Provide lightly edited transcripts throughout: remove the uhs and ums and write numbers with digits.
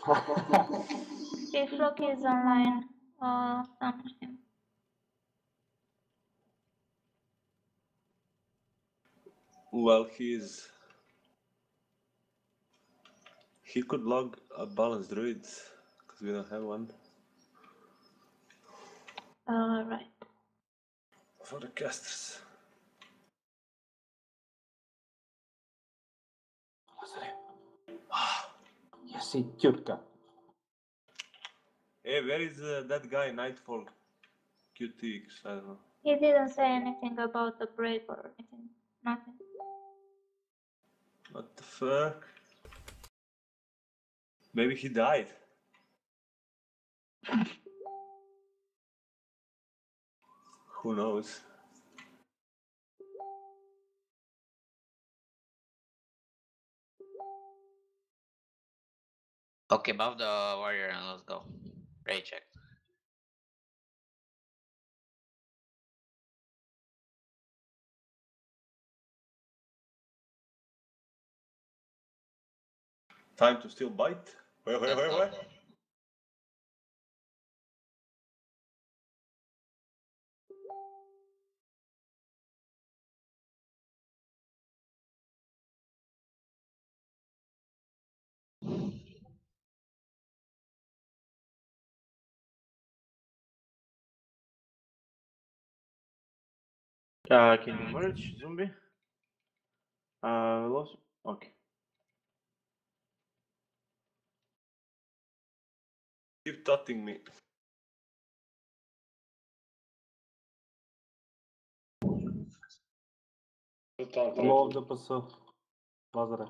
If Floki is online, summon him. Well, he could log a balanced druids, because we don't have one. Right. For the casters. You see, cute cat. Hey, where is that guy, Nightfall? QTX, I don't know. He didn't say anything about the break or anything. Nothing. What the fuck? Maybe he died. Who knows? Okay, buff the warrior and let's go. Raid check. Time to still bite? Wait. Can you merge, zombie? Lost? Okay. Keep tutting me. Love the puzzle. Lazare.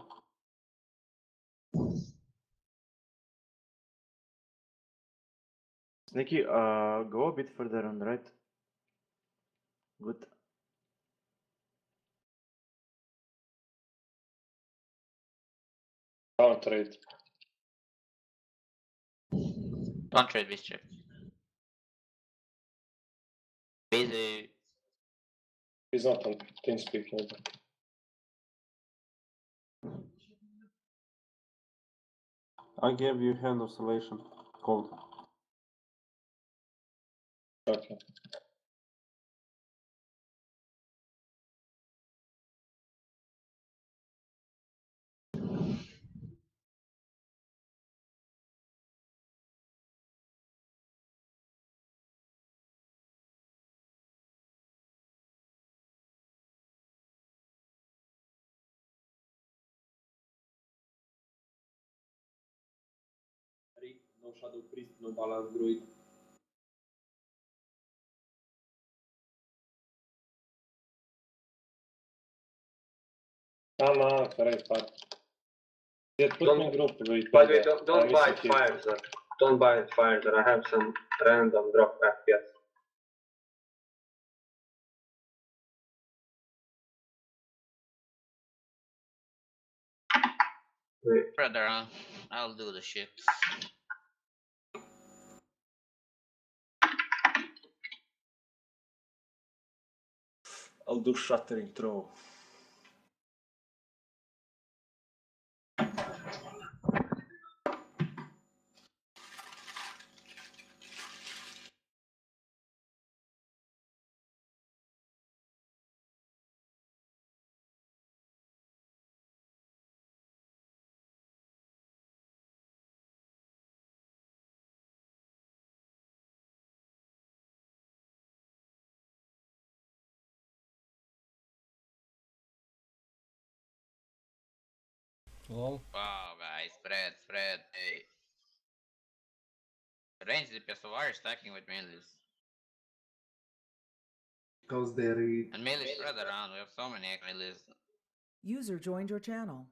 Sneaky, go a bit further on the right. Good. Don't trade. Don't trade this check. Busy. He's not on TeamSpeak either. I gave you hand of salvation. Cold. Okay. No Shadow Priest, no Balance Druid. Correct part. Put me in group with By the way, don't buy it fire zone. Don't buy it fire zone. I have some random drop FPS. Brother, I'll do the shifts. I'll do shattering throw. Lol. Wow, guys, spread, hey. Range DPS of are stacking with melees. Because they read. And melee spread around, we have so many melees. User joined your channel.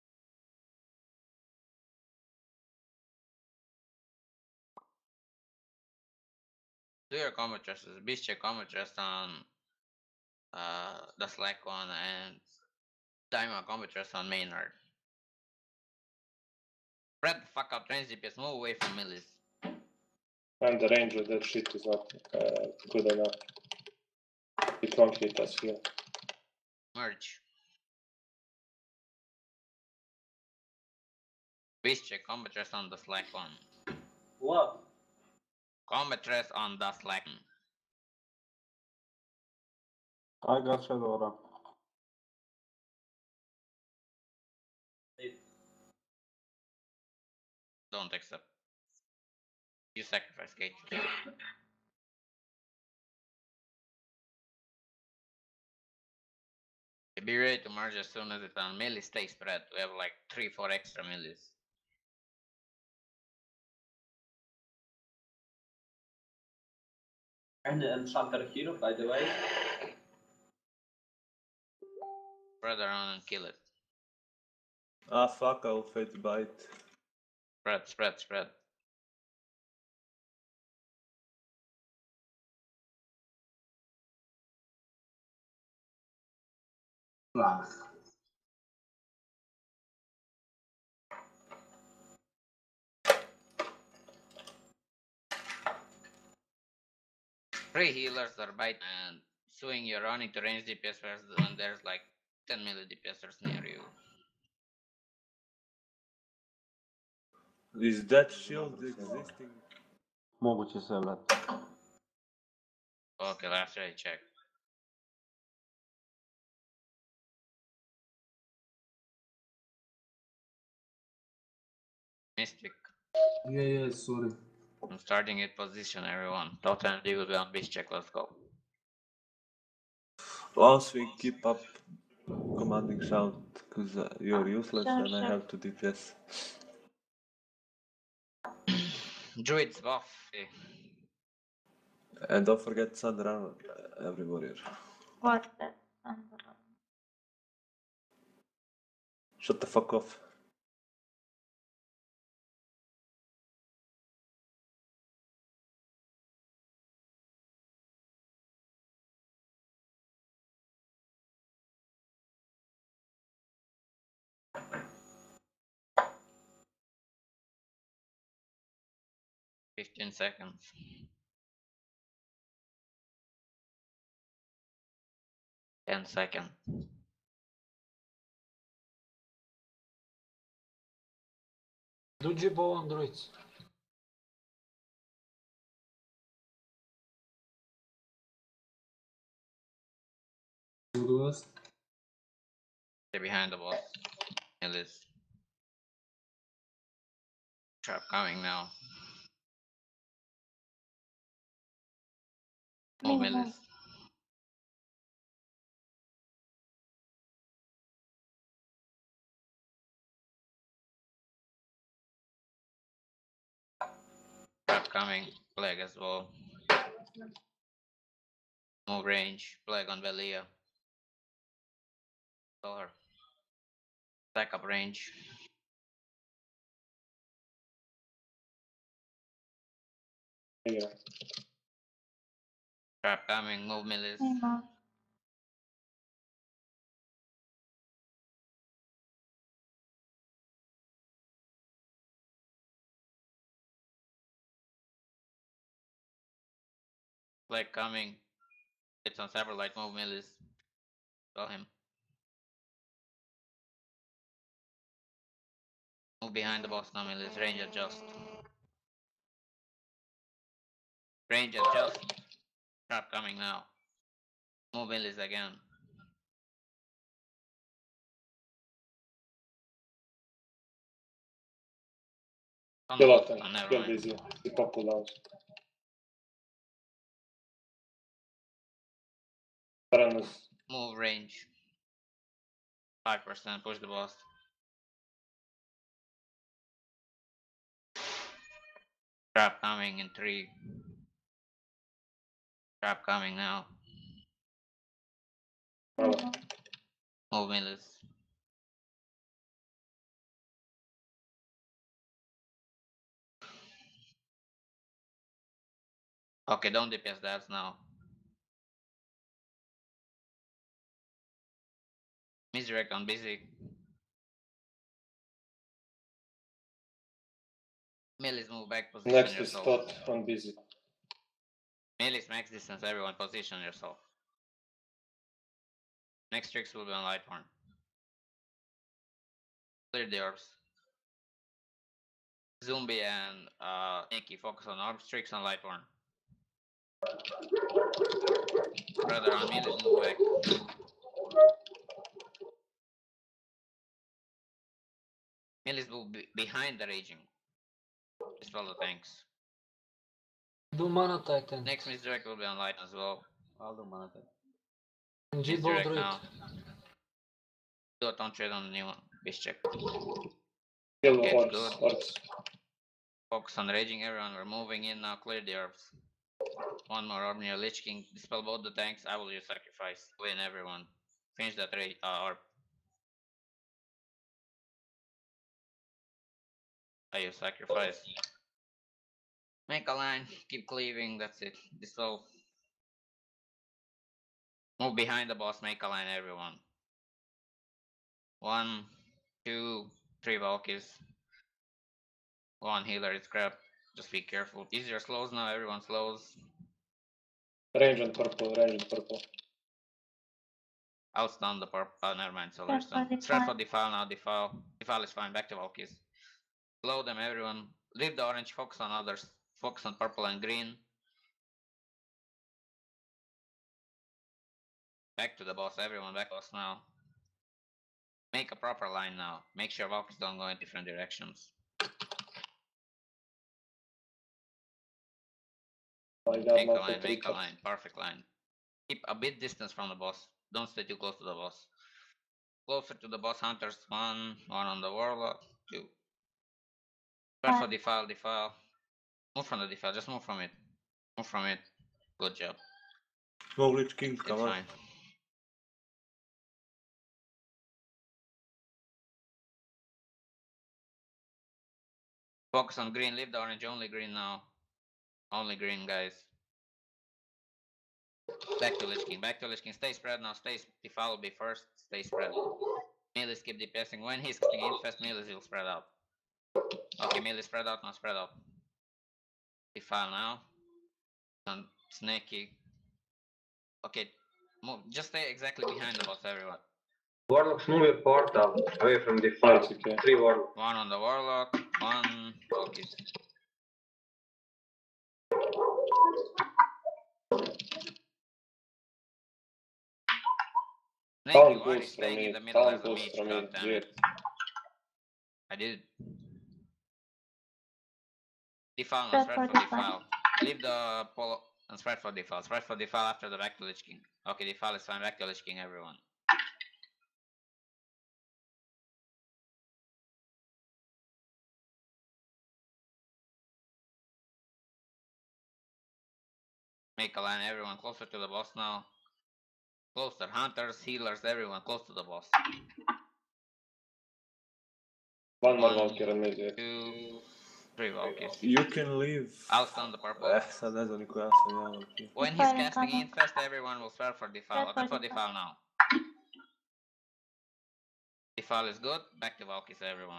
Do your combo chests, beast check combo chest on the Slack one and Diamond combo chest on Maynard. Spread the fuck out, range DPS, move away from melees. And the range of that shit is not good enough. It won't hit us here. Merge. Beast check, combat rest on the slack one. What? Combat rest on the slack one. I got Shadow Run. Don't accept. You sacrifice Kate. Be ready to merge as soon as it's on melee stay spread. We have like 3-4 extra melees. And the enchanter hero, by the way. Spread around and kill it. Ah fuck, I'll fade to bite. Spread, spread, spread. Flag. Three healers are bite and swing you're running to range DPS first when there's like 10 melee DPSers near you. Is that shield existing? Moguće se vrat. Okay, let's try check. Mystic. Yeah, sorry. I'm starting it position, everyone. Total MD will be on beast check, let's go. Once we keep up commanding shout, because you're useless Sure, and I sure. have to DPS. Druid's buff. eh. And don't forget Thunder Armor, every warrior. What's that? Shut the fuck off. $15 seconds. 10 seconds. Do Jibbo on druids. They're behind the boss. Ellis. Trap coming now. Move Move, Ellis. Trap coming. Plague as well. Move range. Plague on Velia. Saw her. Stack up range. Yeah. Trap coming. Move Millis. Hang on. Plague coming. It's on Cyber Light. Move Millis. Saw him. Move behind the boss now, Millis. Range adjust. Range adjust. Trap coming now. Move Millis again. Kill Oh, Atten. never Kill mind. busy. The Cooldowns. Tyrannus. Move range. 5%. Push the boss. Trap coming in 3. Trap coming now. Oh, Move Millis. Okay, don't DPS that now. Misdirect on busy. Millis move back, position next is yourself. Tot on busy. Millis max distance, everyone position yourself. Next tricks will be on Lighthorn. Clear the orbs. Zombie and Nikki focus on orb streaks on Lightborn. Brother on me, let's move back. Millis will be behind the raging. Just follow the tanks. Do mana titan. Next Miss Direct will be on light as well. I'll do mana titan. And Miss G-Ball Direct druid. now. Do a taunt trade on the new one. Beast check. Kill Okay, orbs, good. orbs. Focus on raging everyone. We're moving in now. Clear the orbs. One more orb near Lich King. Dispel both the tanks. I will use sacrifice. Win everyone. Finish that orb. I use sacrifice. Make a line. Keep cleaving. That's it. Dispel. Move behind the boss. Make a line, everyone. 1, 2, 3 Valkyries. 1 healer is crap. Just be careful. Use your slows now. Everyone slows. Range on purple, range on purple. I'll stun the purple. Oh, never mind. Solar stun. Strat for defile now. Defile. Defile is fine. Back to Valkyries. Slow them, everyone. Leave the orange. Focus on others. Focus on purple and green. Back to the boss. Everyone back to us now. Make a proper line now. Make sure Valkyries don't go in different directions. Make a line, make a line. Perfect line. Keep a bit distance from the boss. Don't stay too close to the boss. Closer to the boss hunters. 1 on the warlock. 2. Press for defile, defile. Move from the defile, just move from it. Move from it. Good job. No Lich King, It's come on. fine. Focus on green, leave the orange, only green now. Only green, guys. Back to Lich King, back to Lich King. Stay spread now, defile will be first, stay spread. Melee keep DPSing. When he's casting infest, melee will spread out. Okay, melee spread out, now spread out. Defile now. And snaky. Okay, move. Just stay exactly behind the boss, everyone. Warlocks, move your portal away from the fire. Okay. 3 warlocks. 1 on the warlock, 1 focus. Snake, Town you are boost from staying in me, the middle town as a boost mage, from me, goddammit. I did. Defile now, spread for defile. Leave the polo and spread for defile. Spread for defile after the back to Lich King. Okay, defile is fine, back to Lich King, everyone. Make a line, everyone closer to the boss now. Closer, hunters, healers, everyone close to the boss. 1 more 1, Valkyrie on me. 2, 3 Valkyries. You can leave. I'll stun the purple. Sad ne znam niko, ja sam ja, okej. When he's casting infest, everyone will spread for defile. Open for defile now. Defile is good. Back to Valkyries, everyone.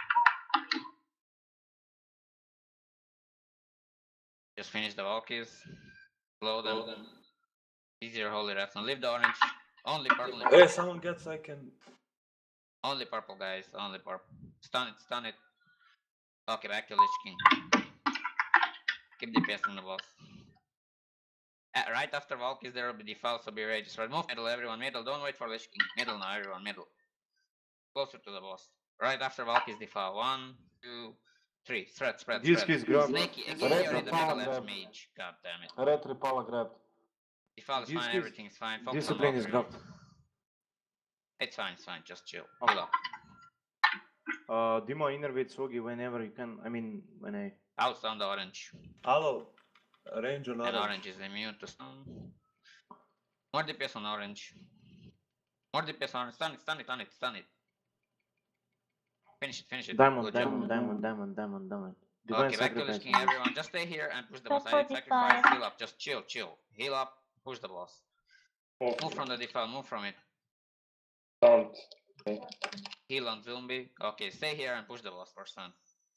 Just finish the Valkyries. Blow them. Easier holy rats. And leave the orange. Only purple. Hey, someone gets I can... Only purple, guys. Only purple. Stun it, stun it. Okay, back to Lich King. Keep DPSing the boss. Right after Valkyries, there will be defile, so be ready. Just move middle, everyone. Middle. Don't wait for Lich King. Middle now, everyone. Middle. Closer to the boss. Right after Valkyries, defile. 1, 2, 3. Spread, spread, This spread. is grab. Snaky, again, you're in the middle as mage. God damn it. Red Ripala grabbed. Defile is fine, everything is fine. Focus on Discipline is Valkyrie. grabbed. It's fine, just chill. Okay. Heal up. Demo innervate Sogi whenever you can. I mean, when I. I'll stun the orange. Alo, range on And orange. orange is immune to stun. More DPS on orange. More DPS on orange. Stun it, stun it, stun it, stun it. Finish it, finish it. Diamond, Good diamond, job. diamond, diamond, diamond, diamond. Okay, back to Lich King, everyone. Just stay here and push the boss. I need sacrifice. Heal up, just chill, chill. Heal up, push the boss. Move from the defile, move from it. Don't. Heal on zombie. Okay, stay here and push the boss for stun.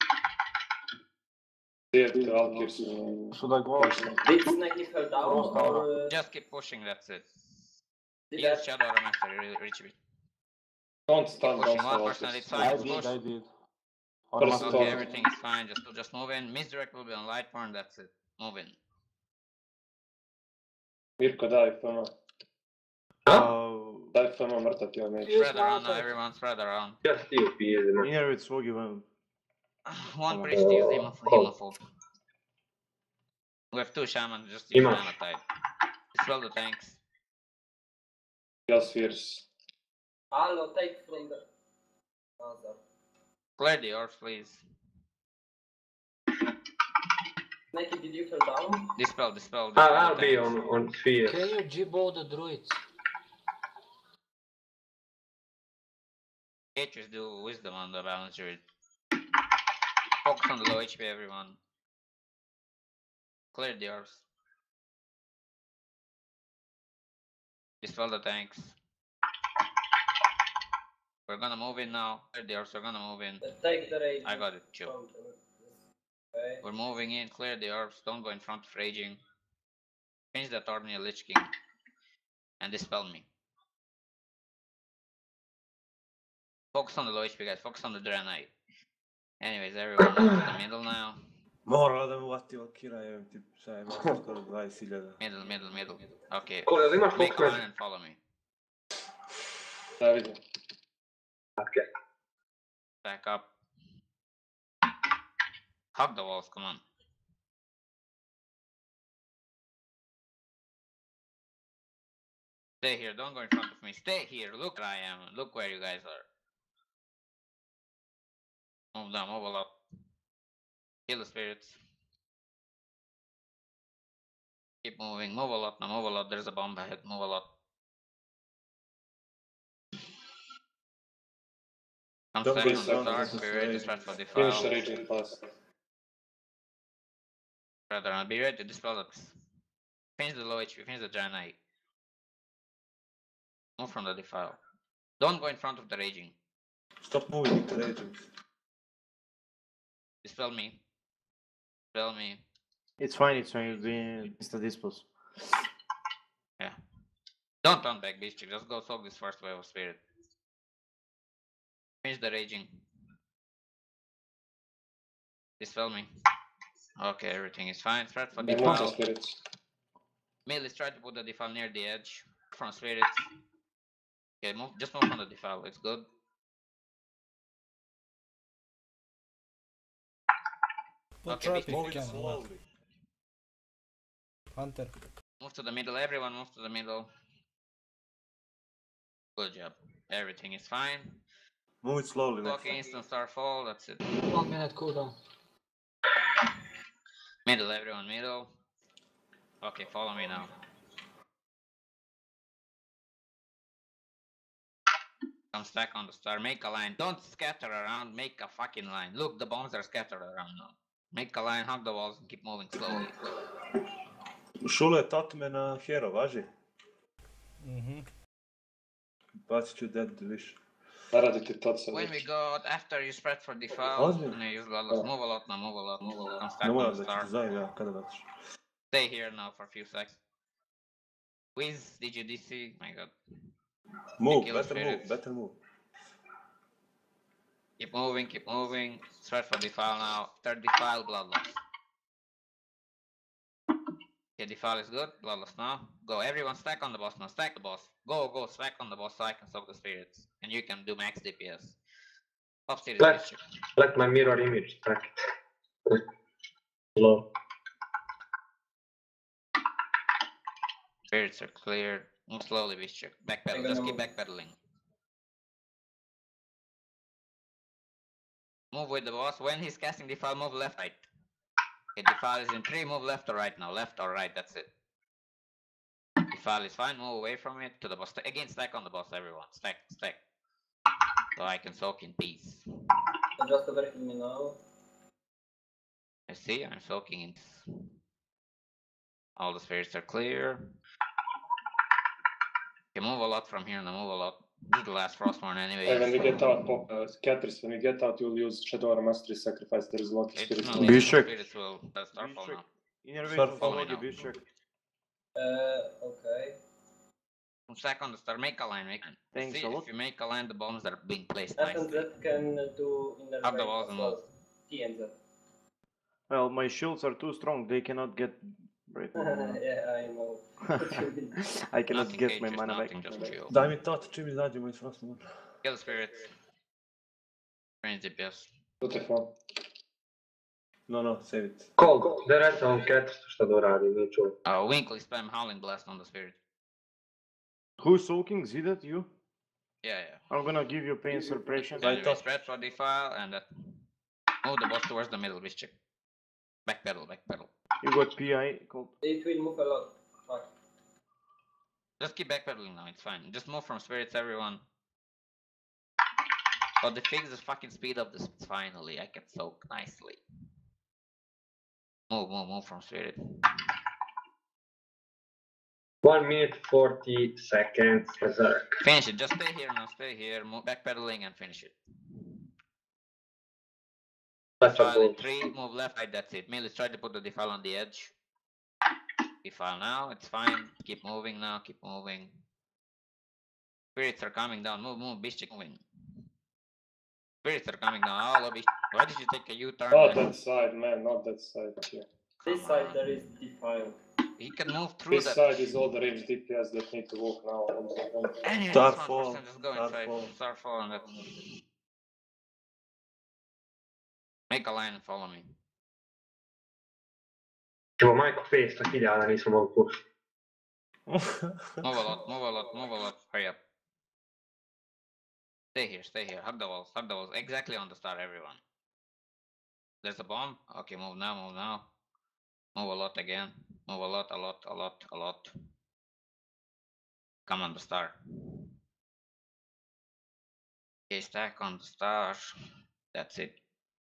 Valkyries. Should I go? Did Snake fell down or... Just keep pushing, that's it. Did Use that... Shadow Arm after you reach it. Don't stun, Pushing don't 1%, stun. it's I fine. did, Push. I did. First Okay, thought. everything is fine. Just move in. Misdirect will be on light point. That's it. Move in. Mirko, daj FMA. Daj FMA, mrtav ti vam neće. Spread around now, everyone. Spread around. Just TOP, easy. Inner with Swogi one. One priest use hemophobe. We have two shamans. Just use mana type. Dispel the tanks. Kill spheres. Hello, take from the other. Clear the orbs, please. Snakey, did you fall down? Dispel I'll the be tanks. on sphere. Can you G-ball the druids? Creatures do wisdom on the balance druid. Focus on the low HP, everyone. Clear the orbs. Dispel the tanks. We're gonna move in now. Clear the orbs, we're gonna move in. Take the rage. I got it, chill. Okay. We're moving in, clear the orbs, don't go in front of raging. Finish that orb near Lich King. And dispel me. Focus on the low HP guys, focus on the Draenei. Anyways, everyone move to the middle now. Mora da mu vati okira, jevim ti, šta je, imao skoro 20.000. Middle. Okay. Cool, jel imaš Make a focus? line and follow me. Da vidim. Okay. Back up. Hug the walls, come on. Stay here, don't go in front of me. Stay here, look where I am. Look where you guys are. Move down, move a lot. Kill the spirits. Keep moving, move a lot now, move a lot. There's a bomb ahead, move a lot. I'm Don't standing go on the in front, start, this be is ready to raging. start for defile. Finish the raging pass. Brother, be ready to dispel it. Finish the low HP, finish the Draenei. Move from the defile. Don't go in front of the raging. Stop moving with the raging. Dispel me. Dispel me. It's fine, you're doing instant dispose. Yeah. Don't turn back, Beast Chick. Just go soak this first wave of spirit. Finish the raging. Dispel me. Okay, everything is fine. Spread for Move the defile. spirits. Melee, try to put the defile near the edge. From spirits. Okay, just move from the defile. It's good. Okay, Beast Chick. Move it slowly. Hunter. Move to the middle. Everyone move to the middle. Good job. Everything is fine. Move it slowly next Okay, time. instant starfall. That's it. 1 minute cooldown. Middle, everyone, middle. Okay, follow me now. Come stack on the star, make a line. Don't scatter around, make a fucking line. Look, the bombs are scattered around now. Make a line, hug the walls, and keep moving slowly. Šule, tatme na hero, važi? Bacit ću dead više. Ne radite to sad. When we got, after you spread for defile, Ozbiljno? and you use Lifeless, move a lot now, move a lot. Come stack Ne on moram the da ću star. ti zajem ja kada vratiš. Stay here now for a few seconds. Wiz, did you DC? My god. Move, kill better move, spirits. better move. Keep moving. Spread for defile now. Third defile, bloodlust. Okay, defile is good. Bloodlust now. Go, everyone stack on the boss now. Stack the boss. Go, stack on the boss so I can soak the spirits. And you can do max DPS. Upstairs, Let my mirror image stack it. Slow. Spirits are cleared. Move slowly, Beast. Backpedal. Just keep backpedaling. Move with the boss. When he's casting defile, move left, right. Okay, defile is in 3, move left or right now. Left or right, that's it. Defile is fine, move away from it to the boss. Again, stack on the boss, everyone. Stack. So I can soak in peace. Just overheal me now. I see, I'm soaking in peace. All the spirits are clear. Okay, move a lot from here now, move a lot. This is the last Frostborn anyway. Hey, when we get out, scatters, when we get out, you'll use Shadow or Mastery Sacrifice. There is a lot of spirits. No, these spirits will starfall now. Inner Start with following Swogi, now. be sure. Okay. Stack on the star, make a line, Thanks See, a lot. if you make a line, the bombs are being placed Addons nicely. that can do inner Hug the range walls and as move. well. T and Z. Well, my shields are too strong. They cannot get break. Yeah, I know. I cannot Nothing get my cages, mana back. nothing, just chill. Daj mi tot, čim izađemo iz Frostmourne. Kill spirits. Range DPS. Typhoon. No, save it. Cold, da recimo vam Caterstu šta da uradi, nije čuo. Winkly spam Howling Blast on the spirit. Who's soaking? Zidat, you? Yeah. I'm gonna give you pain suppression. Anyway, spread for defile and move the boss towards the middle, wish check. Backpedal. You got PI. Cold. It will move a lot. Fuck. Just keep backpedaling now, it's fine. Just move from spirits, everyone. But the fix is fucking speed up this finally. I can soak nicely. Move from spirit. 1 minute 40 seconds, berserk. Finish it, just stay here now, stay here. Move backpedaling and finish it. Left of Defile in both. 3, move left, right, that's it. Melee, try to put the defile on the edge. Defile now, it's fine. Keep moving now, keep moving. Spirits are coming down, move, beast chick moving. Spirits are coming down, all of it. Why did you take a U-turn? Not that side, man, not that side here. This side there is defile. He can move through This that. side is all the range DPS that need to walk now. Anyway, Starfall, just go inside. Starfall and that. Make a line and follow me. Ćemo majko 500.000 nismo mogli pušiti. Move a lot. Hurry up. Stay here. Hug the walls. Exactly on the start, everyone. There's a bomb. Okay, move now. Move a lot again. Move a lot. Come on the star. Okay, stack on the star. That's it.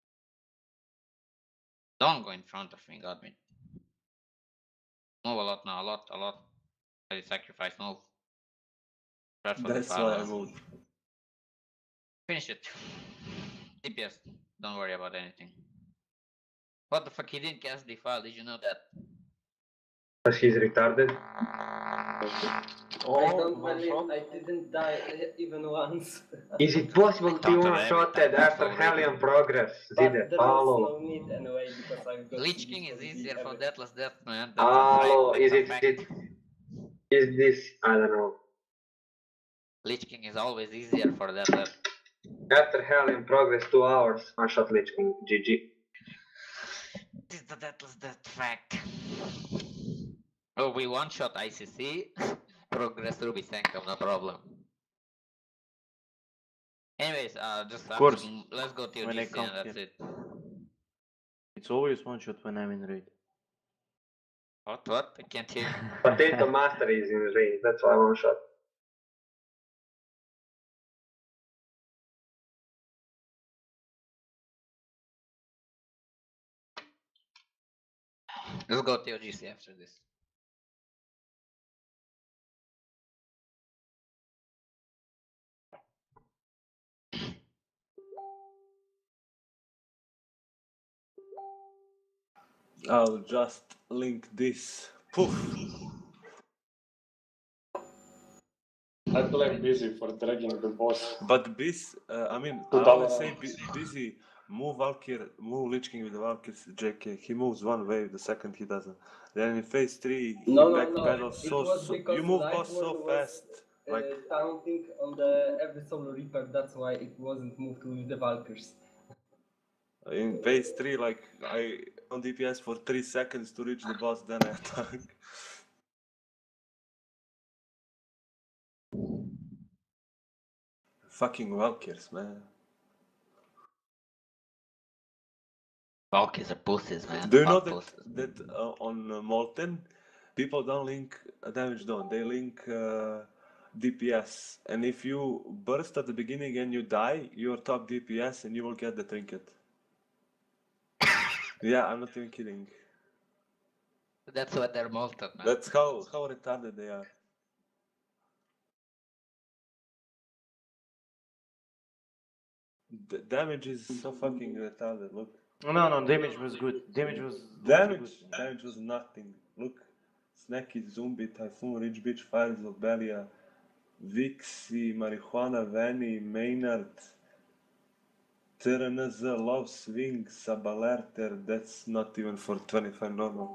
Don't go in front of me, got me. Move a lot now, a lot. Ready, sacrifice, move. That's why I moved. Finish it. DPS, don't worry about anything. What the fuck, he didn't cast defile, did you know that? Because he's retarded. I Oh, don't one believe shot. I didn't die even once. Is it possible to be one-shotted after Hellion Progress? But Zide, there halo. was no need anyway because I've got Lich King is easier for Deathless Death, man. Halo, That's a fact. is this, I don't know. Lich King is always easier for Deathless. After Hellion Progress 2 hours, one-shot Lich King, GG. This is the Deathless Death fact. Oh, we one-shot ICC. Progress Ruby Sanctum, no problem. Anyways, just course. let's go to When I ToGC come and that's here. it. It's always one shot when I'm in raid. What? I can't hear you. Potato Master is in range, that's why one-shot. Let's go ToGC after this. I'll just link this. Poof. I blame Busy for dragging the boss. But this, I mean, I Put always down say Busy, move Valkyr, move Lich King with the Valkyr's JK. He moves one wave, the second he doesn't. Then in phase 3, he backpedals It was so because you move boss so Lifeless was, fast. Like, taunting on the every solo reaper, that's why it wasn't moved with the Valkyrs. in phase 3, like, I on DPS for 3 seconds to reach the boss, then I attack. Fucking Valkyrs, man. Valkyries are pussies, man. Do you know Fuck that pussies. on Molten, people don't link damage down, they link DPS. And if you burst at the beginning and you die, you're top DPS and you will get the trinket. Yeah, I'm not even kidding. That's what they're molten, man. That's how retarded they are. The damage is so fucking retarded, look. No, damage was good. Damage was Damage was nothing. Look, Snacky, Zombie, Typhoon, Rich Bitch, Fires, ترى love swing subalerter, that's not even for 25 normal.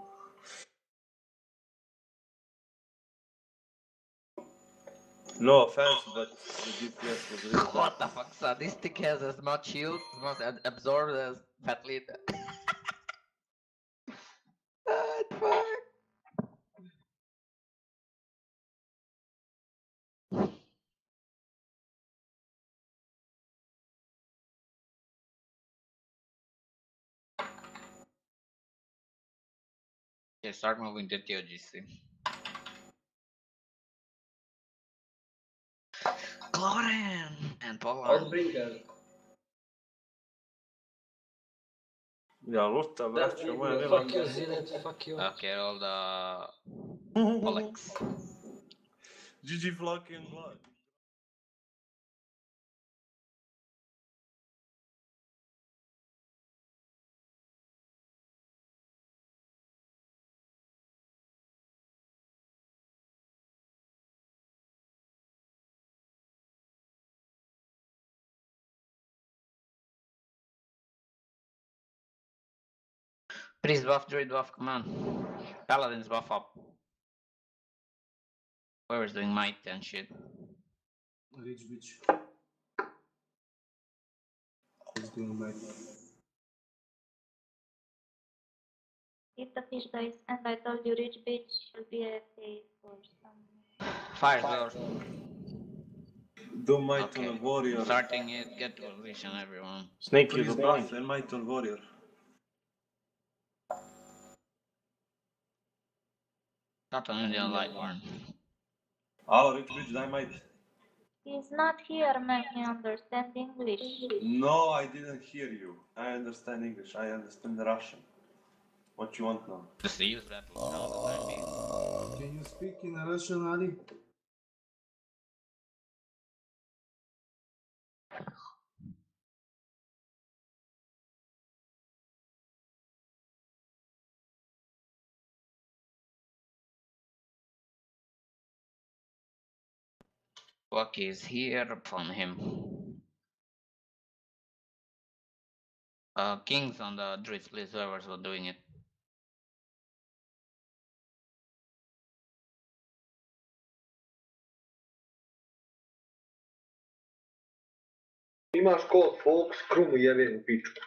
No offense, but the DPS was really bad. What the fuck, Sadistic has as much shield, as much absorbed as Fat Leader. What the fuck? Okay, start moving to ToGC. Glorin and Poland. Outbreaker. Ja, lutta braćo moja mila. Fuck you, Zilet, fuck you. Okay, all the Polex. GG fucking blood. Priest buff, Druid buff, come on. Paladins buff up. Whoever's doing might and shit. Rich bitch. Who's doing might? If the fish dies, and I told you rich bitch should be a safe for some. Fire door. Do might Okay. on a warrior. Starting it, get to position everyone. Snake you Please the buff blind. and might on warrior. Not on Indian Lightborn. Alo, rich bitch, daj might. He's not here, man. He understands English. No, I didn't hear you. I understand English. I understand Russian. What you want now? Just use that all the time being. Can you speak in Russian, Ali? Fuck is here from him. Kings on the druids, please, whoever's doing it. Imaš kod Fox, krumu jebenu pičku.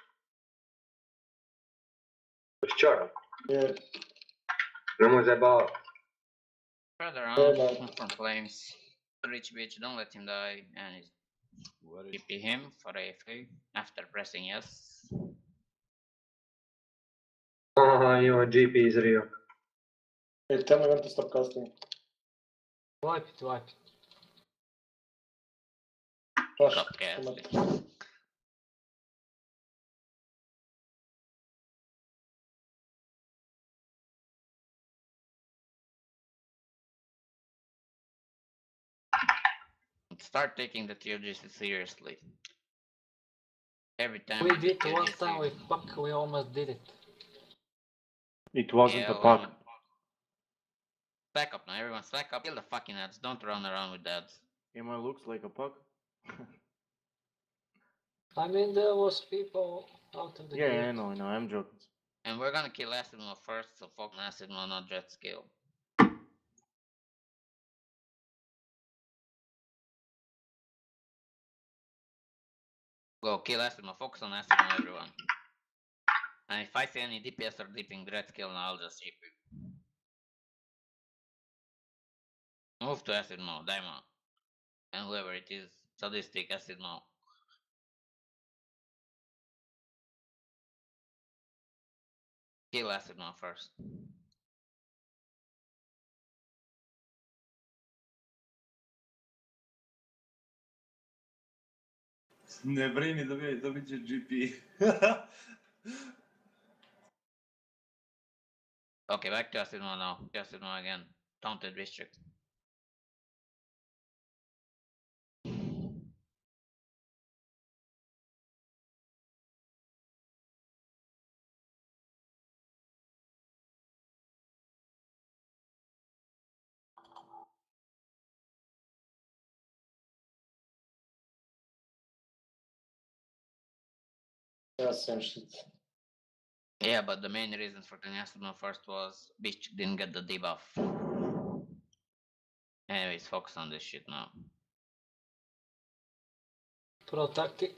Čar. Nemoj zajebavat. Further on from flames. Rich bitch, don't let him die. And he's TP him for AFK after pressing yes. Aha, ima GP izrio. Hey, tell me when to stop casting. Wipe it, wipe it. Rush. Stop casting. Start taking the ToGC seriously. Every time We do did one ToGC. time with Puck, we almost did it. It wasn't Yeah, a puck. Stack up now, everyone stack up. Kill the fucking ads, don't run around with ads. Am I looks like a puck? I mean, there was people out of the Yeah, gate. I know, I'm joking. And we're gonna kill Acid Mode first, so focus on Acid Mode, not Jet Skill. Go kill Acid Mode, focus on Acid Mode, everyone. And if I see any DPS or dipping Dread Skill, now I'll just chip you. Move to Acid Mode, Daimon. And whoever it is, Sadistic Acid Mode. Kill Acid Mode first. Ne brini, dobit će GP. Okay, back to Acid Mode now. Acid Mode again. Taunted District. Yeah, same shit. Yeah, but the main reason for the national first was bitch didn't get the debuff. Anyways, focus on this shit now. Pro tactic.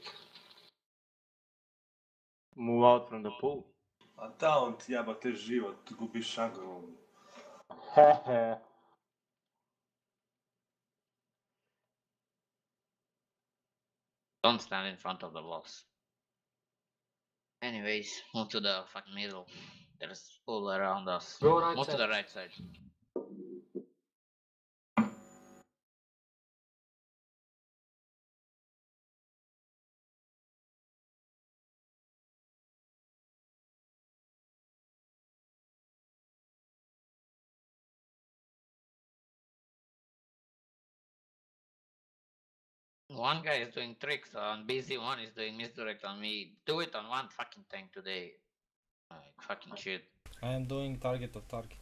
Move out from the pool. A da, on ti jebate život, gubiš agrom. Hehe. Don't stand in front of the box. Anyways, move to the fucking middle. There's pool around us. Go right Move to side. the right side. One guy is doing tricks on BC, one is doing misdirect on me. Do it on one fucking tank today. Like, fucking shit. I am doing target of target.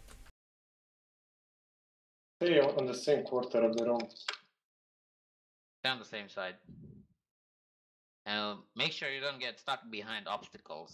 Stay on the same quarter of the room. Stay on the same side. And make sure you don't get stuck behind obstacles.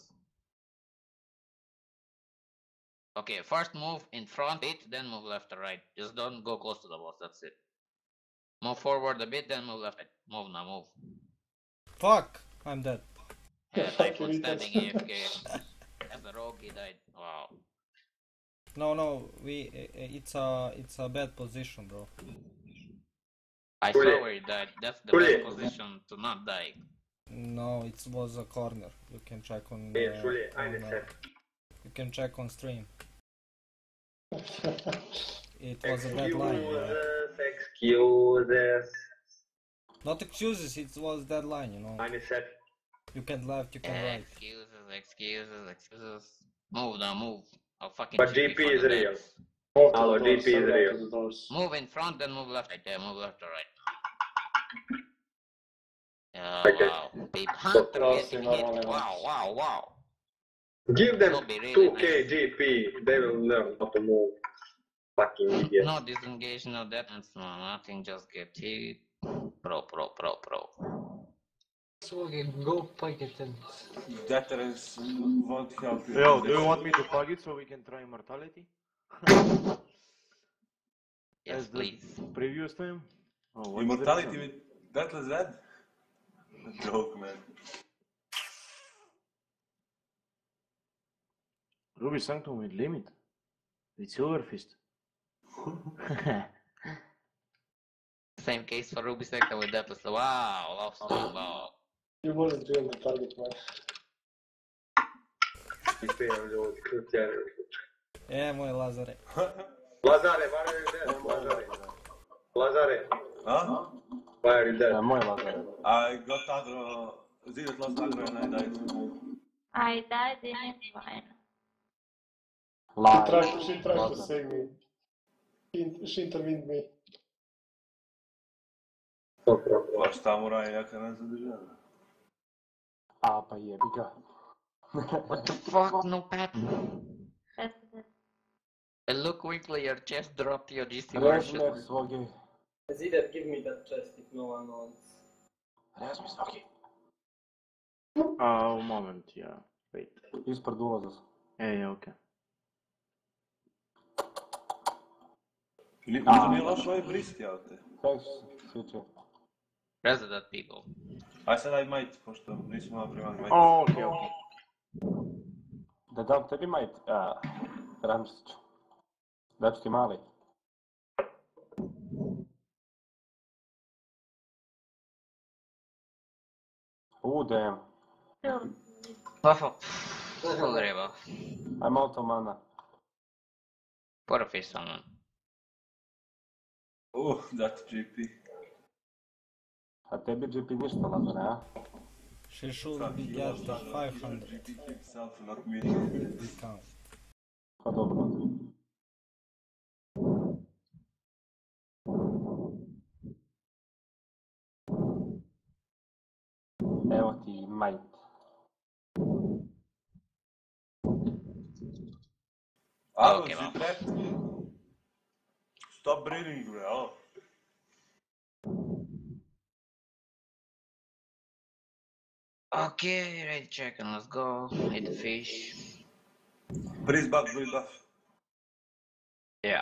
Okay, first move in front a bit, then move left or right. Just don't go close to the boss, that's it. Move forward a bit, then move left. Move now, move. Fuck! I'm dead. Yeah, Typhoon standing AFK. As a rogue, he died. Wow. No, it's a bad position, bro. I saw where he died. That's the best position to not die. No, it was a corner. You can check on. You can check on stream. It was a bad line. Excuses. Not excuses. It was dead line. You know. You can left. You can right. Excuses. Move now, move. I'll fucking. But GP is real. Hello, GP is real. Move in front, then move left. Right there, move left or right. Yeah, Okay. wow. Big hunter getting hit. Wow. Give them Really 2k nice. GP. They will learn how to move. Fucking idiot. No disengage, no that, and no nothing. Just get hit. Pro. So we can go packet and Deterrence won't help you. Yo, do you want me to plug it so we can try immortality? Yes, As the please. previous time? Oh, what's Immortality the with Deathless Red? Joke, man. Ruby Sanctum with limit. With Silver Fist. Same case for Ruby Sector with Deathless. Wow, love stream, wow. You wasn't doing the target, man. Moj Lazare. Lazare, why are you dead? Lazare. Huh? Why are you dead? Moj Lazare. I got aggro. Zidit lost aggro and I died. I died in fine. She tried to save me. She intervened me. Pa šta mora jaka nas zadržava? A, pa jebi ga. What the fuck, no pattern. That's it. And look quickly, your chest dropped your GC Rezmi version. svogi. Zider, give me that chest if no one wants. Rezmi svogi. A, moment, ja. Wait. Ispred ulaza sam. Okej. Možda nije loš ovaj brist, jel te? Thanks, sviče. Resident people. Aj sad daj majt, pošto nismo napravili majt. Okej. Da dam tebi majt? Ramčić. Daću ti mali. Damn. Full river. I'm out of mana. Put a fist on one. That GP. A tebi GP ništa, Lazare, a? She should be getting 500 GP himself, not me. discount. Pa dobro. Evo ti majt. Addons, you threat? Stop breathing, bro. Okay, ready chicken, let's go. Hit the fish. Breeze buff, breeze buff. Yeah.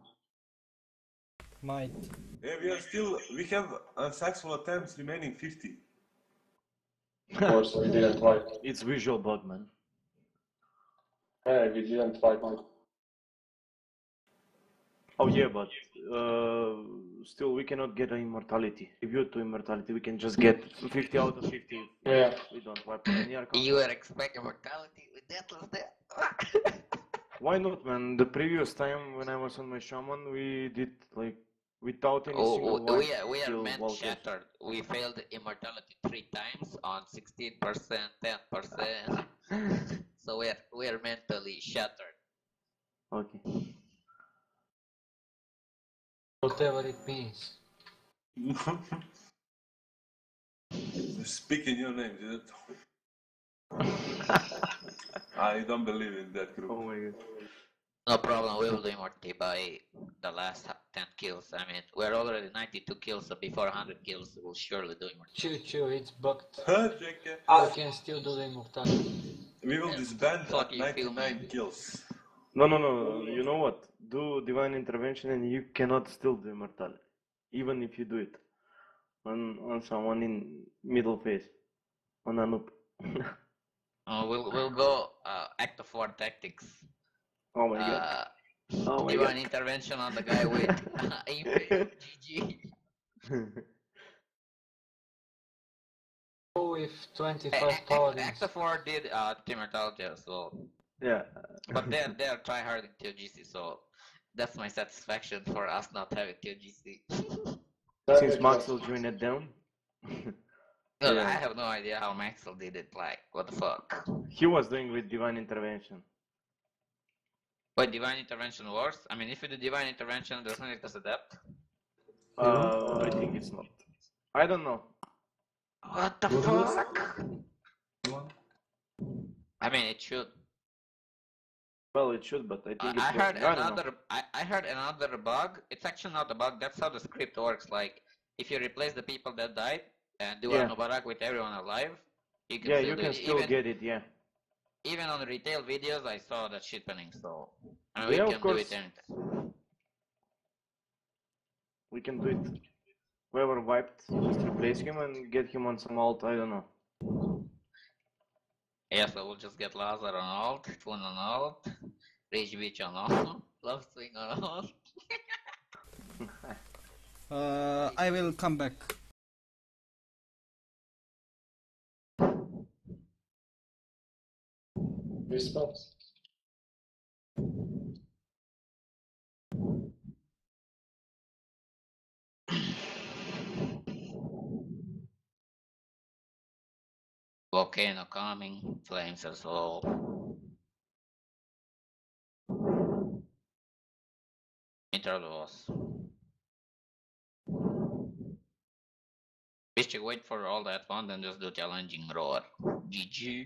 Might. Yeah, we have unsuccessful attempts remaining 50. Of course, we didn't fight. It's visual bug, man. Yeah, we didn't fight. Oh yeah, but still we cannot get an immortality. Review to immortality, we can just get 50 out of 50 if Yeah. we don't wipe on any account. You were expecting mortality with Deathless there? Why not, man? The previous time when I was on my shaman, we did like without any single wipe. We are kill meant walkers. shattered. We failed immortality 3 times on 16%, 10%. So we are mentally shattered. Okay. Whatever it means. Speaking your name, dude. I don't believe in that group. Oh my god. No problem, we will do immortality by the last 10 kills. I mean, we're already 92 kills, so before 100 kills, we'll surely do immortality. Chill, it's bugged. JK. I can still do the immortality. We will disband Fuck at you, feel 99 me. kills. No, you know what? Do divine intervention and you cannot still do immortality. Even if you do it on someone in middle phase. On a noob. We'll go Act of War tactics. Oh my god. Oh my Divine god. intervention on the guy with Impale. GG. Go with 25 paladins. Act of War did immortality as well. Yeah. But they're tryharding ToGC, so that's my satisfaction for us not having ToGC. Since Maxwell joined it down. No, Yeah. I have no idea how Maxwell did it, like, what the fuck. He was doing with divine intervention. But divine intervention works? I mean, if you do divine intervention, doesn't it just adapt? I think it's not. I don't know. What the fuck? I mean, it should. Well, it should, but I think it's I heard working. I don't know. another. I heard another bug. It's actually not a bug. That's how the script works. Like, if you replace the people that died and do Yeah. a Mubarak with everyone alive, you can Yeah, still you do can it. still get it, yeah. Even on retail videos, I saw that shit happening. So I mean, Yeah, we of can do course. it anytime. We can do it. Whoever wiped, just replace him and get him on some alt, I don't know. Yeah, so we'll just get Lazar on alt, Typhoon on alt, Rage Beach on alt, Love Swing on alt. I will come back. Response. Volcano coming, flames as well. Interludes. Bistic, wait for all that one, then just do challenging roar. GG.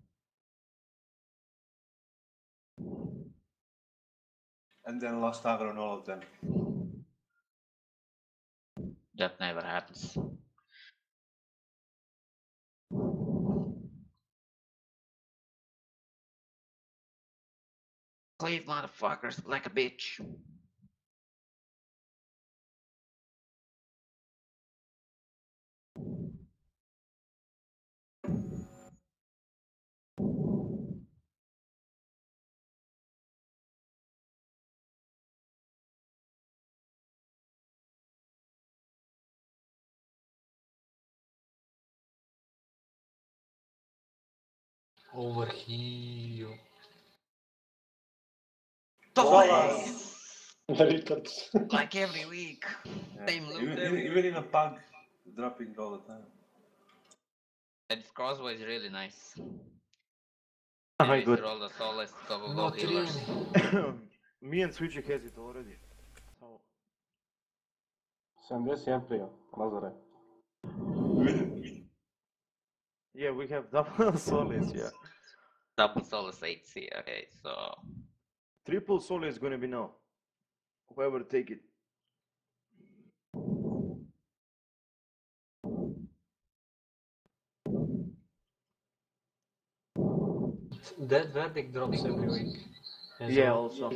And then lost Agra on all of them. That never happens. Cleave motherfuckers like a bitch. Over here. Like every week. Same loot every Even in a pug, dropping all the time. And this crossbow is really nice. I Anyways, got roll the solace, go Not healers. really. me and Switchy has it already. So 71 prija, Lazare. yeah, we have double solace, yeah. Double solace 8C, okay, so Triple solace is gonna be now. Whoever take it. That verdict drops every week. As Yeah, well. also.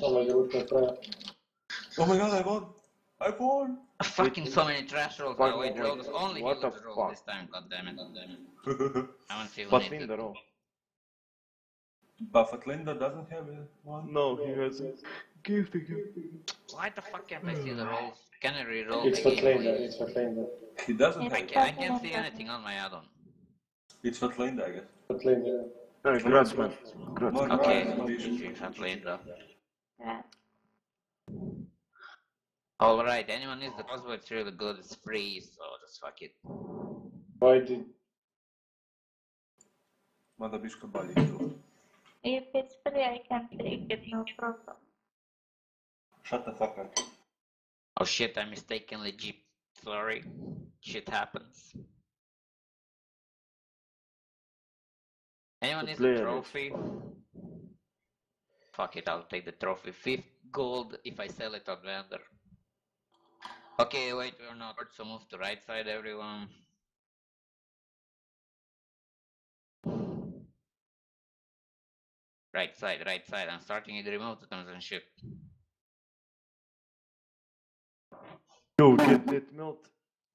Oh my god, I won! I won! Fucking so many trash rolls now. Wait, Rogue's only what the healers roll fuck? this time, goddammit. I want to see who But needs it. Linda roll. Buffett Linda doesn't have one. No, he has it. Give the gift. Why the fuck can't I see the rolls? Can I re-roll It's again, for Linda, please? it's for Linda. He doesn't It's have it. I can't see anything on my add-on. It's Fat Linda, I guess. For Linda. Grassman. Grassman. Okay, More GG, Fat Linda. Yeah. Alright, anyone needs the crossbow, it's really good, it's free, so just fuck it. Why did... Mada biška bolje tu. If it's free, I can take it, no problem. Shut the fuck up. Oh shit, I mistakenly jeep. Sorry. Shit happens. Anyone needs a trophy? Fuck it, I'll take the trophy. 5 gold if I sell it on vendor. Okay, wait, we're not. So move to right side, everyone. Right side, right side. I'm starting with remote items and shit. Yo, get that melt.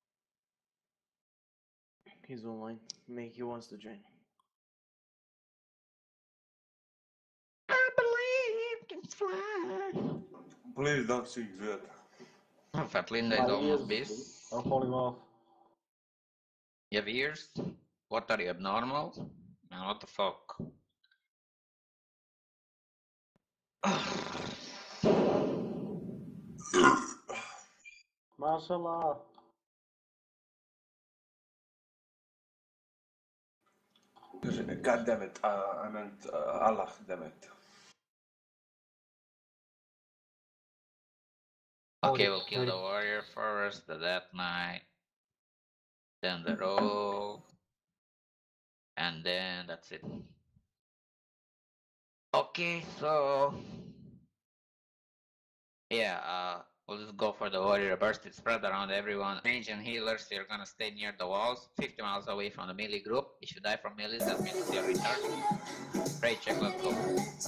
He's online. Make he wants to join. I believe can fly. Please don't sing that. Fat Linda is almost beast. I'm falling off. You have ears? What are you, abnormal? Man, what the fuck? Mashallah. God damn it. I meant Allah damn it. Okay, we'll kill the warrior first, the death knight, then the rogue, and then that's it. Okay, so yeah, we'll just go for the warrior burst. It's spread around everyone. Range and healers, you're gonna stay near the walls, 50 miles away from the melee group. If you die from melee, that means you're retarded. Pray check, let's go.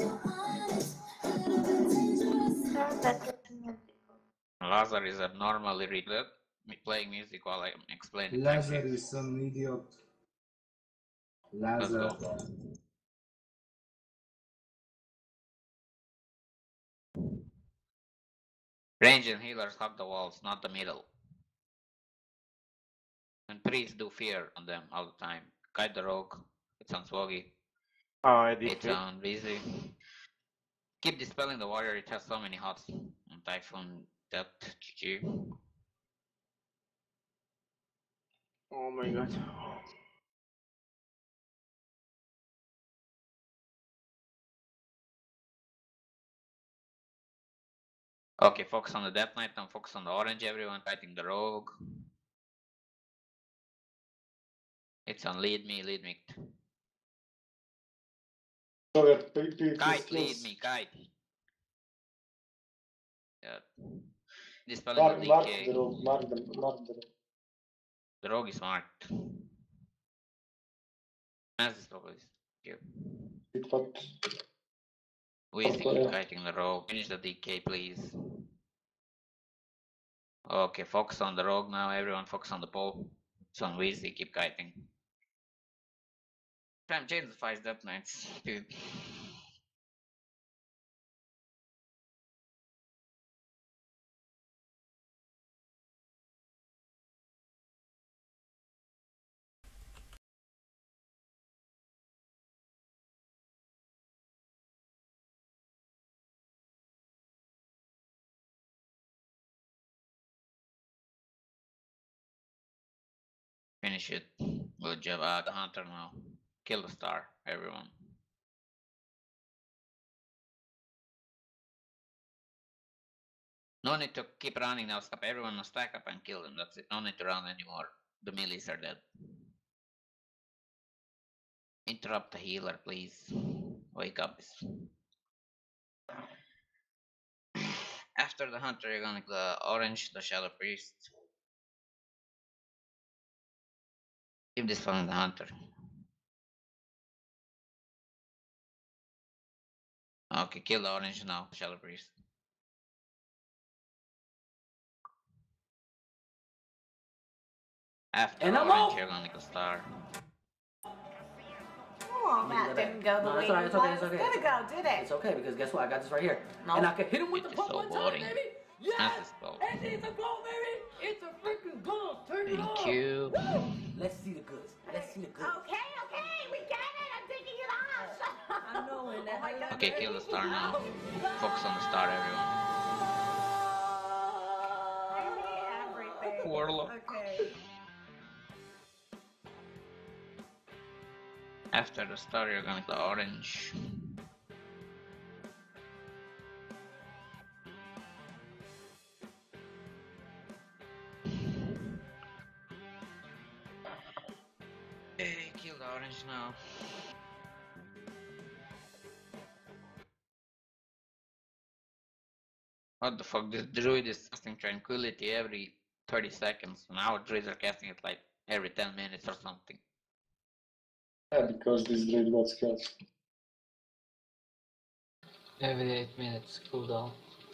Lazar is abnormally retarded. Playing music while I'm explaining. Lazar is some idiot. Let's Lazar. go. Range and healers hug the walls, not the middle. And priests do fear on them all the time. Guide the rogue. It's on Swoggy. It's on busy. Keep dispelling the warrior, it has so many hots. And Typhoon, that GG. Oh my god. Okay, focus on the Death Knight and focus on the orange, everyone fighting the rogue. It's on lead me. Kite, lead me, kite. Yeah. Dispelling the DK. Mark the The rogue is marked. Mass dispel, please. Thank you. Weezy, keep kiting the rogue. Finish the DK, please. Okay, focus on the rogue now. Everyone focus on the pole. It's on Weezy, keep kiting. Time change the 5 Death Knights, dude. Finish it. Good job. The hunter now. Kill the star, everyone. No need to keep running now. Stop everyone now. Stack up and kill them. That's it. No need to run anymore. The melees are dead. Interrupt the healer, please. Wake up. After the hunter, you're gonna the orange, the shadow priest. Keep this following the hunter. Okay, kill the orange now, Shadow Priest. After And I'm orange, out. you're gonna kill star. Oh, that didn't go the way you it's okay, thought it was gonna go, did it? It's okay because guess what? I got this right here. No. And I can hit him with It the is pump so one time, boring. baby. Yes! That's a spell. And it's a goal, baby. It's a freaking goal. Turn it Thank on. you. Woo! Let's see the goods. Let's see the goods. Okay, we get it. I'm taking it off. I know in that. Oh my God. Okay, kill the star now. Focus on the star, everyone. I hate everything. Warlock. Okay. After the star, you're gonna kill orange. Hey, kill the orange now. What the fuck? This druid is casting tranquility every 30 seconds. Now druids are casting it like every 10 minutes or something. Yeah, because this druid got skills. Every 8 minutes cooldown.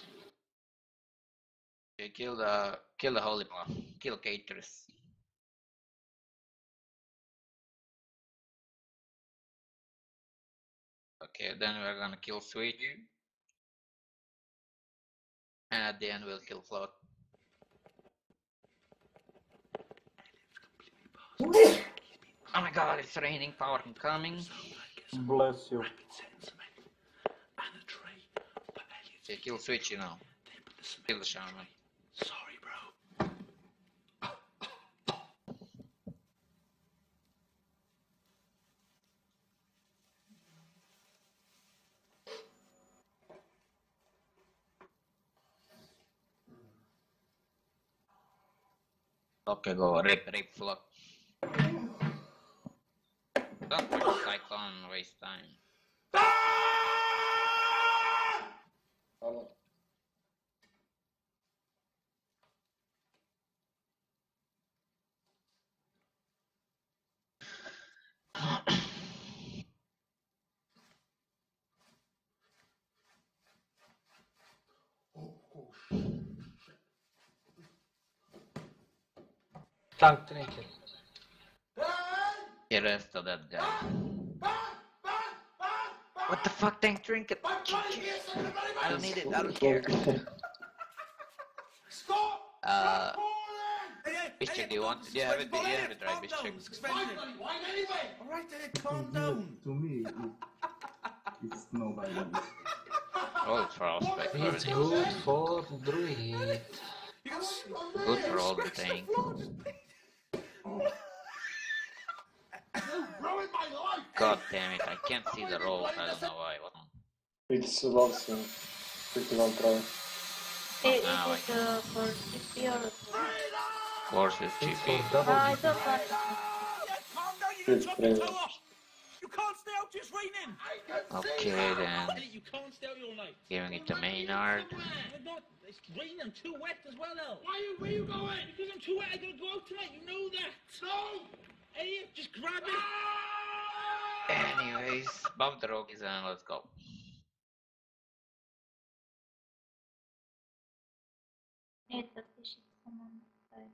Okay, kill the holy paw. Kill Caterus. Okay, then we're gonna kill Switch. And at the end we'll kill Float. Oh my god, it's raining, power incoming. Bless you. Okay, kill Switch, you know. Kill the shaman. Sorry, bro. Okay, go rip Float. Don't put the Cyclone, waste time. Hello. Tank trinket. Get rest of that guy. What the fuck, tank trinket? I don't need it, I don't care. Bishchik, do you have it right, Bishchik? Alright then, calm down. To me, it's nobody. Roll Frostbite It's already. good for druid. Good for all the things. God damn it, I can't see the rolls, I don't know why. What? It's lost in 51 try. Is it for GP or for... Of course it's It's GP. for double I GP. don't want It's crazy. You can't stay out, it's raining. Okay then. You can't stay out all night. Giving it to Maynard. I'm not. It's raining. I'm too wet as well, El. Where you going? Because I'm too wet. I gotta go out tonight. You know that. No. Hey, just grab it. Anyways, buff the rogues and let's go. It's a fish. Someone side.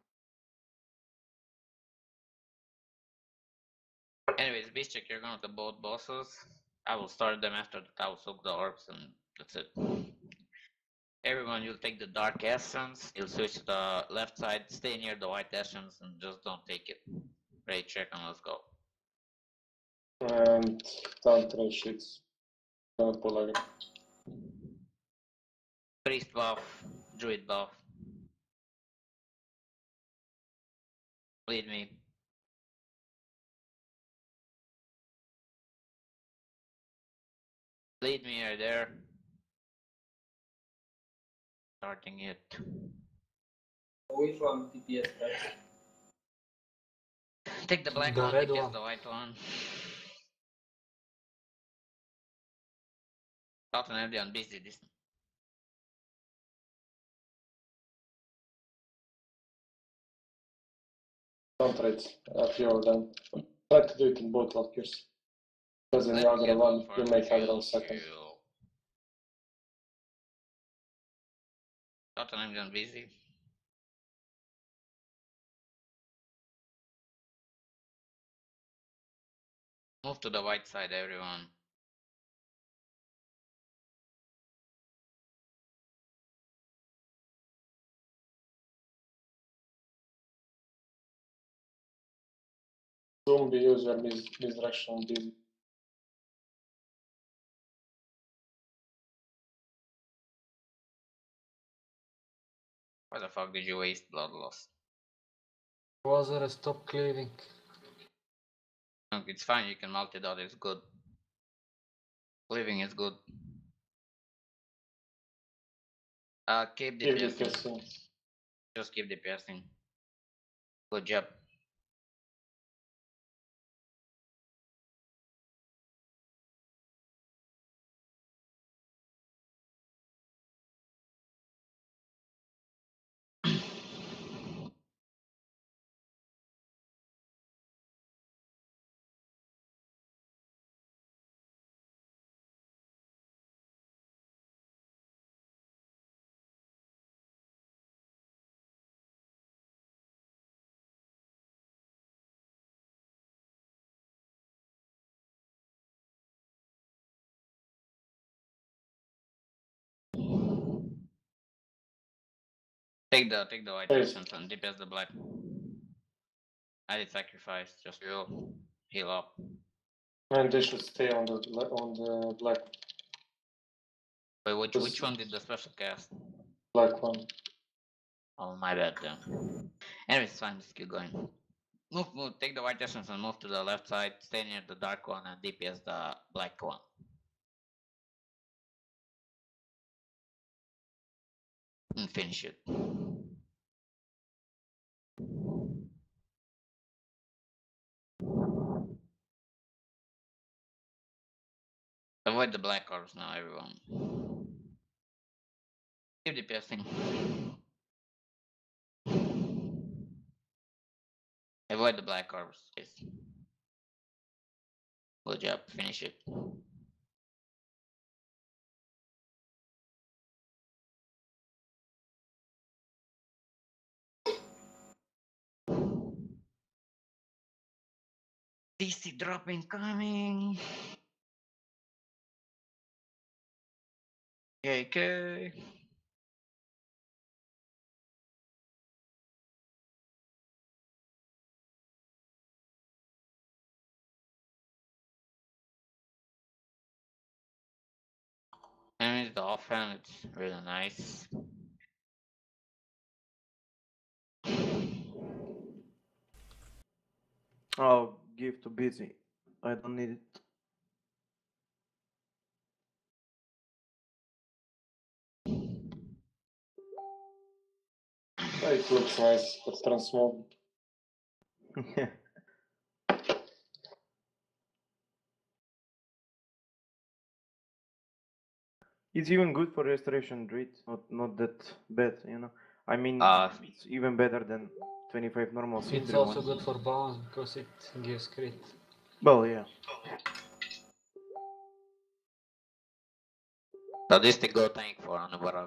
Anyways, Bishchik, you're going to both bosses. I will start them after that. I will soak the orbs and that's it. Everyone, you'll take the dark essence. You'll switch to the left side. Stay near the white essence and just don't take it. Ready, check and let's go. And down 3 sheets. Don't pull again. Priest buff, druid buff. Lead me. Lead me right there. Starting it. Which one TPS first? Take the black The one, red TPS one. the white one. Stop and everyone busy this. Don't trade a few of them. Try to do it in both lockers. Because in the other one, you make aggro second. Tottenham gone busy. Move to the white side, everyone. Zombie user misdirection busy. Why the fuck did you waste blood loss? Was there a stop cleaving? Look, it's fine, you can multi dot, it's good. Cleaving is good. Keep Keep DPSing. DPSing. Just keep DPSing. Good job. Take the white Yes. essence and DPS the black. I did sacrifice, just heal up. And they should stay on the black. Wait, which one did the special cast? Black one. Oh, my bad then. Anyways, it's fine, just keep going. Move, take the white essence and move to the left side, stay near the dark one and DPS the black one. And finish it. Avoid the black orbs now, everyone. Keep DPSing. Avoid the black orbs, please. Good job, finish it. DC drop incoming. JK. And it's the offhand, it's really nice. Oh, give to busy. I don't need it. It looks nice, but transmog. Yeah. It's even good for restoration rate, not that bad, you know. I mean, it's even better than 25 normal It's Sindri also ones. good for balance because it gives crit. Well, yeah. So this thing go tank for on the bottom.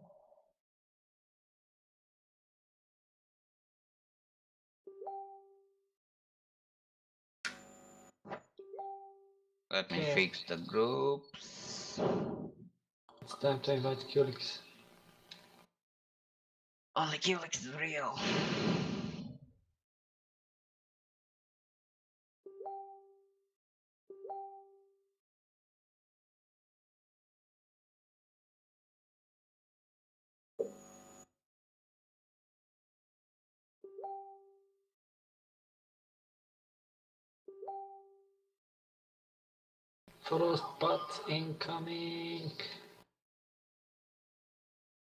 Let me fix the groups. It's time to invite Qlix. Only Qlix is real. Frostbutt incoming.